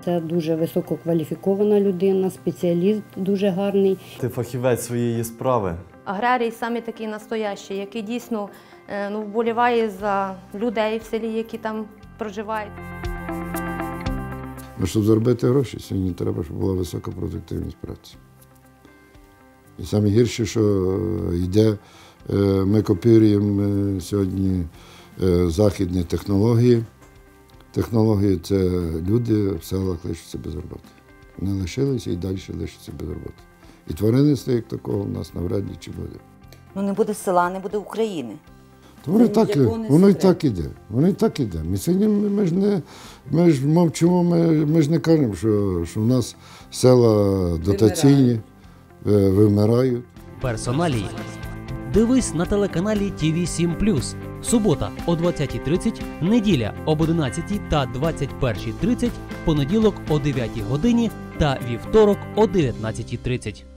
Це дуже висококваліфікована людина, спеціаліст дуже гарний. Ти фахівець своєї справи. Аграрій саме такий настоящий, який дійсно вболіває за людей в селі, які там проживають. Щоб заробити гроші, сьогодні треба, щоб була висока продуктивність праці. І саме гірше, що йде, ми копіюємо сьогодні західні технології. Технології – це люди в селах лишаться без роботи. Вони лишилися і далі лишаться без роботи. І тваринництва як такого в нас навряд чи буде. Ну не буде села, не буде України. То воно і так іде. Воно і так іде. Ми сьогодні ми ж мовчимо, ми ж не кажемо, що в нас села дотаційні, вимирають. Персоналії. Дивись на телеканалі ТВ7+. Субота о 20:30, неділя об 11:00 та 21:30, понеділок о 9:00 годині та вівторок о 19:30.